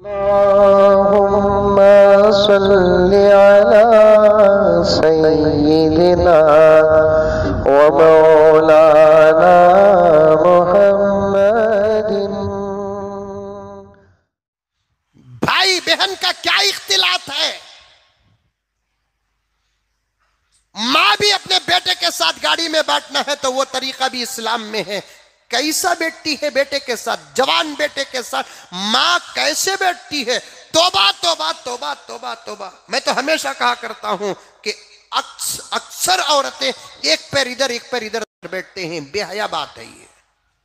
अल्लाहुम्मा सल्लि अला सय्यिदिना व मौलाना मुहम्मदिन। भाई बहन का क्या इख्तिलाफ है? मां भी अपने बेटे के साथ गाड़ी में बैठना है तो वो तरीका भी इस्लाम में है। कैसा बैठती है बेटे के साथ, जवान बेटे के साथ मां कैसे बैठती है? तौबा तौबा तौबा तौबा तौबा। मैं तो हमेशा कहा करता हूं कि अक्सर औरतें एक पैर इधर एक पैर इधर बैठते हैं। बेहया बात है ये।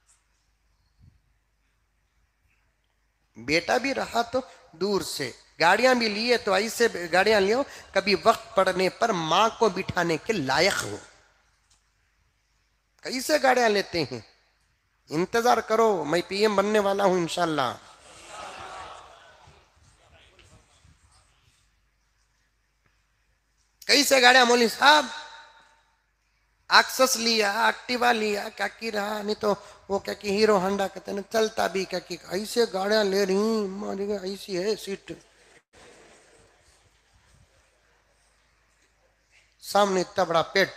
बेटा भी रहा तो दूर से, गाड़ियां भी लिए तो ऐसे गाड़ियां लियो कभी वक्त पड़ने पर मां को बिठाने के लायक हो। कैसे गाड़ियां लेते हैं? इंतजार करो, मैं पीएम बनने वाला हूं इंशाल्लाह। कैसे गाड़ियां मौली साहब? एक्सेस लिया, एक्टिवा लिया, क्या की रहा, नहीं तो वो क्या की हीरो होंडा कहते ना, चलता भी क्या की। ऐसे गाड़ियां ले रही, ऐसी है सीट, सामने इतना बड़ा पेट,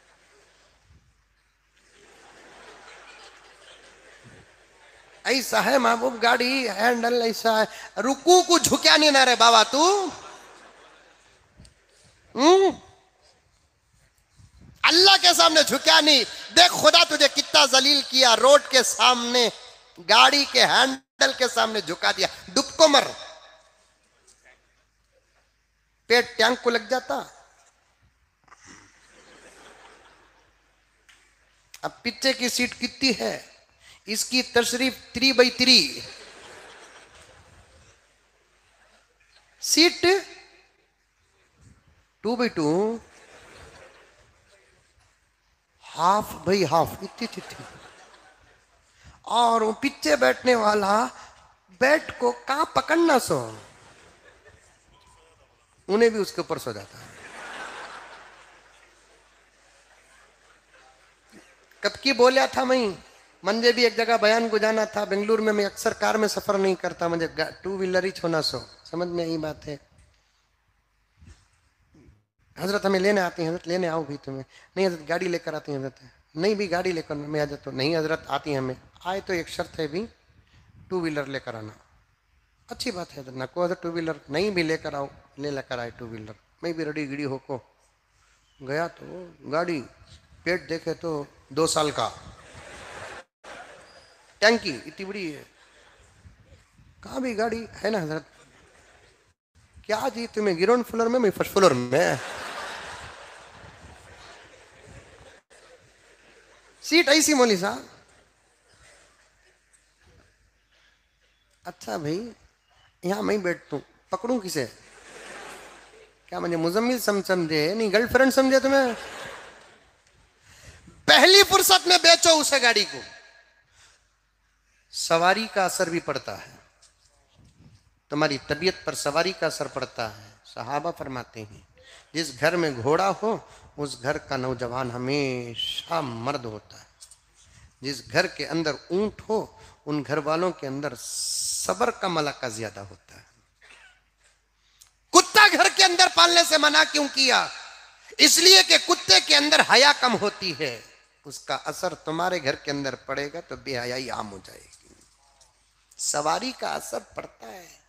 ऐसा है महबूब गाड़ी, हैंडल ऐसा है, रुकू को झुक्या नहीं ना रे बाबा तू। अल्लाह के सामने झुक्या नहीं। देख खुदा तुझे कितना जलील किया, रोड के सामने गाड़ी के हैंडल के सामने झुका दिया। डुबको मर, पेट टैंक को लग जाता। अब पीछे की सीट कितनी है? इसकी तशरीफ 3x3 सीट, 2x2 हाफ भाई हाफ, इतनी थी। और वो पीछे बैठने वाला बैट को कहां पकड़ना सो, उन्हें भी उसके ऊपर सो जाता है। कब की बोलिया था मैं, मुझे भी एक जगह बयान को जाना था बेंगलुरु में। मैं अक्सर कार में सफर नहीं करता, मुझे टू व्हीलर ही छोना सो, समझ में यही बात है। हजरत हमें लेने आती हैं, हजरत लेने आओ भी तुम्हें, नहीं हजरत गाड़ी लेकर आती हैं, हजरत नहीं भी गाड़ी लेकर मैं आ जाता हूँ, नहीं हजरत आती हैं हमें, आए तो एक शर्त है भी, टू व्हीलर लेकर आना। अच्छी बात है ना, को टू व्हीलर नहीं भी लेकर आओ, ले लेकर आए टू व्हीलर। मैं भी रेडी गिड़ी होको गया तो गाड़ी, पेट देखे तो 2 साल का, टैंकी इतनी बड़ी है। कहाँ भी गाड़ी है ना हजरत, क्या जी तुम्हें ग्राउंड फ्लोर में, मैं फर्स्ट फ्लोर में। सीट ऐसी मोली साहब। अच्छा भाई यहां मैं बैठता हूं, पकड़ूं किसे? क्या मुझे मुजम्मिल समझे, नहीं गर्लफ्रेंड समझे तुम्हें? पहली फुर्सत में बेचो उसे गाड़ी को। सवारी का असर भी पड़ता है, तुम्हारी तबीयत पर सवारी का असर पड़ता है। सहाबा फरमाते हैं जिस घर में घोड़ा हो उस घर का नौजवान हमेशा मर्द होता है। जिस घर के अंदर ऊंट हो उन घर वालों के अंदर सबर का मलाका ज्यादा होता है। कुत्ता घर के अंदर पालने से मना क्यों किया? इसलिए कि कुत्ते के अंदर हया कम होती है, उसका असर तुम्हारे घर के अंदर पड़ेगा तो बेहयाई आम हो जाएगी। सवारी का असर पड़ता है।